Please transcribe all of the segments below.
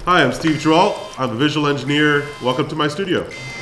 Hi, I'm Steve Giralt. I'm a visual engineer. Welcome to my studio.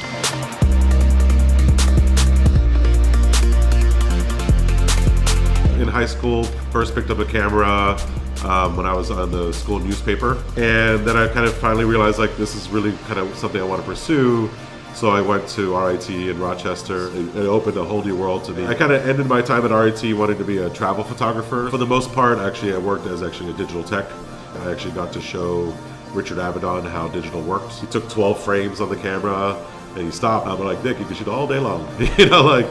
In high school, first picked up a camera when I was on the school newspaper, and then I kind of finally realized like this is really kind of something I want to pursue. So I went to RIT in Rochester. It opened a whole new world to me. I kind of ended my time at RIT wanting to be a travel photographer. For the most part, actually, I worked as a digital tech. I actually got to show Richard Avedon how digital works. He took 12 frames on the camera and he stopped. I'm like, Nick, you can shoot all day long. You know, like.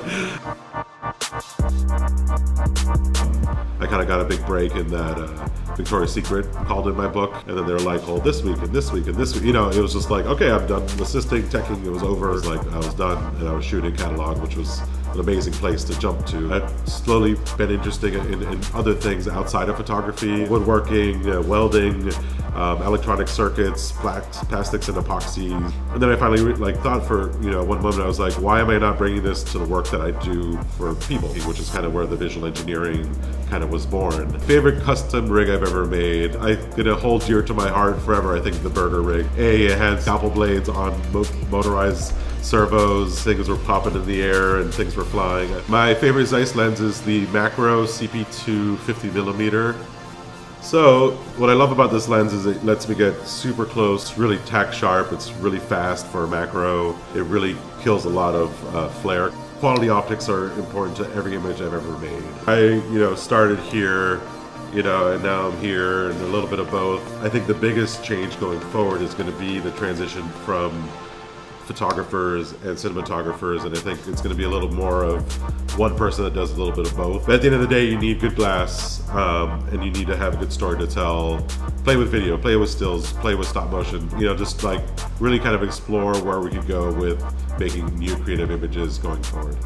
I kind of got a big break in that Victoria's Secret called in my book, and then they were like, oh, this week and this week and this week. You know, it was just like, okay, I'm done assisting, teching, it was over. It was like I was done, and I was shooting catalog, which was an amazing place to jump to. I've slowly been interested in other things outside of photography, woodworking, welding, electronic circuits, plastics and epoxies. And then I finally thought for one moment, I was like, why am I not bringing this to the work that I do for people, which is kind of where the visual engineering kind of was born. Favorite custom rig I've ever made. I'm gonna hold dear to my heart forever, I think, the burger rig. It had scalpel blades on motorized servos, things were popping in the air and things were flying. My favorite ZEISS lens is the macro CP2 50mm. So what I love about this lens is it lets me get super close, really tack sharp, it's really fast for macro. It really kills a lot of flare. Quality optics are important to every image I've ever made. I started here, and now I'm here, and a little bit of both. I think the biggest change going forward is going to be the transition from photographers and cinematographers, and I think it's going to be a little more of one person that does a little bit of both. But at the end of the day, you need good glass, and you need to have a good story to tell. Play with video, play with stills, play with stop motion, just like really kind of explore where we could go with making new creative images going forward.